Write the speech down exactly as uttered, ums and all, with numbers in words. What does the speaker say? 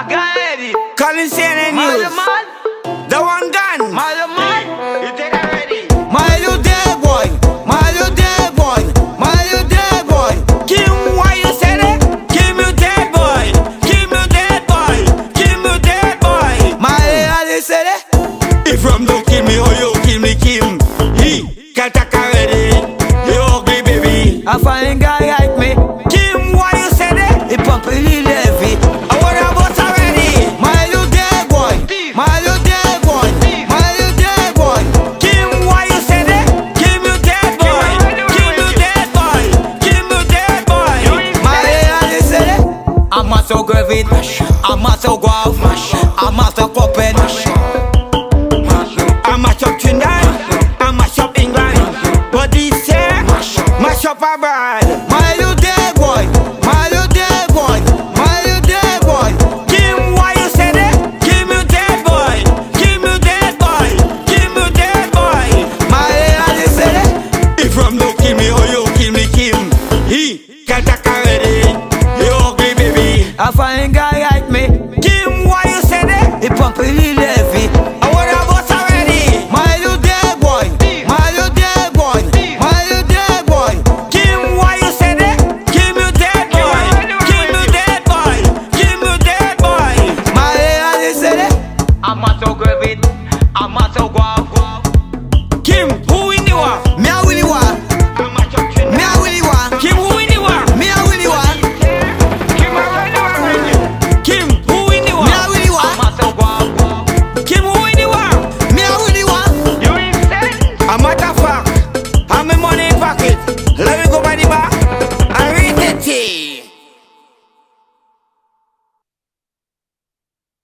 I got ready. Calling C N N Mother News. man, The one gun. mother man, you take that ready. My little dead boy. My little dead boy. My little dead boy. Kim, why you say that? Kim, you dead boy. Kim, you dead boy. Kim, you dead boy. My little say that? If from don't kill me or you kill me, Kim. He can't take already. You ugly baby. I find a guy like me. Kim, why you say that? He pump really heavy. I want a boss already. My little dead boy. My little dead boy. My little dead boy. Kim, why you say that? Kim, you dead boy. Kim, you dead boy. Kim, you dead boy. My little say that? I'm a so gravid. I'm a so guave. I'm a so copen. I'm a shop Trinidad. I'm a shop England. But this year, my shop abroad. My little dead boy. My little dead boy. My little dead boy. Kim, why you say that? Kim, you dead boy. Kim, you dead boy. Kim, you dead boy. My little say that? If from don't kill me or you kill me, Kim. He can't take already. You ugly baby. I find a guy like me. Kim, why you say that? He pump really